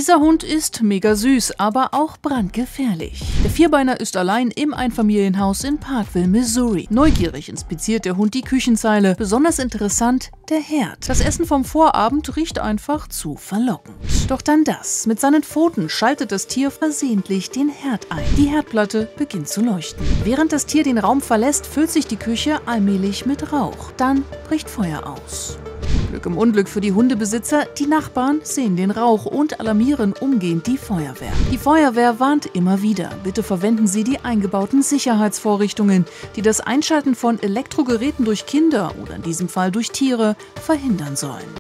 Dieser Hund ist mega süß, aber auch brandgefährlich. Der Vierbeiner ist allein im Einfamilienhaus in Parkville, Missouri. Neugierig inspiziert der Hund die Küchenzeile. Besonders interessant der Herd. Das Essen vom Vorabend riecht einfach zu verlockend. Doch dann das. Mit seinen Pfoten schaltet das Tier versehentlich den Herd ein. Die Herdplatte beginnt zu leuchten. Während das Tier den Raum verlässt, füllt sich die Küche allmählich mit Rauch. Dann bricht Feuer aus. Glück im Unglück für die Hundebesitzer, die Nachbarn sehen den Rauch und alarmieren umgehend die Feuerwehr. Die Feuerwehr warnt immer wieder, bitte verwenden Sie die eingebauten Sicherheitsvorrichtungen, die das Einschalten von Elektrogeräten durch Kinder oder in diesem Fall durch Tiere verhindern sollen.